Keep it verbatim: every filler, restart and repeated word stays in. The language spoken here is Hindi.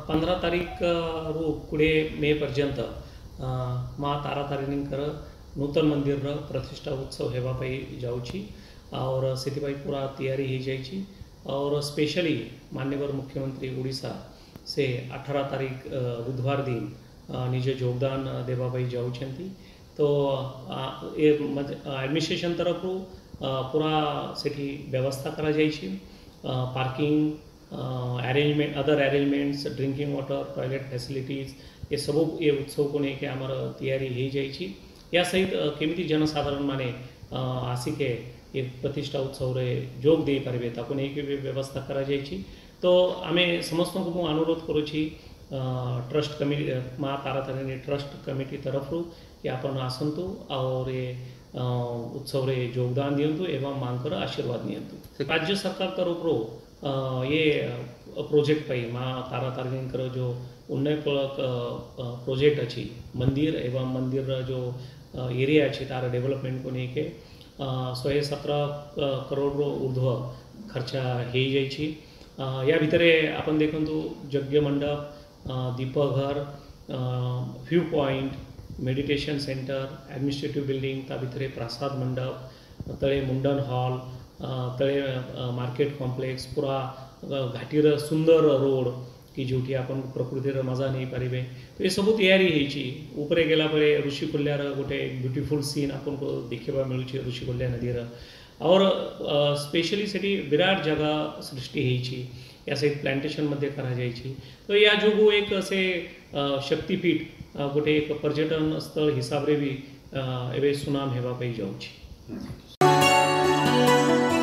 पंद्रह तारीख रु कोड़े मे पर्यंत माँ तारा तारिणींकर नूतन मंदिर प्रतिष्ठा उत्सव हेबापाई जाउची और से पूरा तैयारी हो जाइए। और स्पेशली माननीय मुख्यमंत्री उड़ीसा से अठारह तारीख बुधवार दिन निज योगदान देवाई जाऊँगी। तो ये एडमिनिस्ट्रेशन तरफ पूरा सेठी व्यवस्था करा जाइए। Parking arrangement other arrangements drinking water toilet facilities ये सब ये उत्सव को लेकिन आमर तैयारी हो जाइए। या सहित केमी जनसाधारण माने आसिके ये प्रतिष्ठा उत्सव रे जोग दे पारे ताको नहीं कि व्यवस्था करा जाइए। तो आम समस्त को मुझे अनुरोध करुँची ट्रस्ट कमिटी माँ तारा तारिणी ट्रस्ट कमिटी तरफ कि आपन आसतु और ये उत्सव रे योगदान दिंतु एवं मांकर आशीर्वाद नियंतु। राज्य सरकार तरफ ये प्रोजेक्ट पाई माँ तारा तारिणी जो उन्नयनमूलक प्रोजेक्ट अच्छी मंदिर एवं मंदिर जो एरिया अच्छी तार डेवलपमेंट को लेके शहे सत्रह करोड़ ऊर्ध्व खर्चा हो जाइए। या भितर आपन देखु यज्ञ मंडप दीपघर view point meditation centre administrative building ता भितर प्रसाद मंडप तले मुंडन हॉल तले मार्केट कॉम्प्लेक्स पूरा घाटीर सुंदर रोड कि जो आपन प्रकृतिर मजा नहीं पारे। तो ये सब तैयारी होती उपरे गला परे ऋषिकुल्यार गोटे ब्यूटीफुल सीन आपन को देखा मिलूँ ऋषिकुल्या नदीर और स्पेशली से विराट जगह सृष्टि होती या सहित प्लांटेशन मध्य करा जाइए। तो या जो एक से शक्तिपीठ गोटे एक पर्यटन स्थल हिसाब रे भी एवं सुनाम हेबापाई जाऊँ।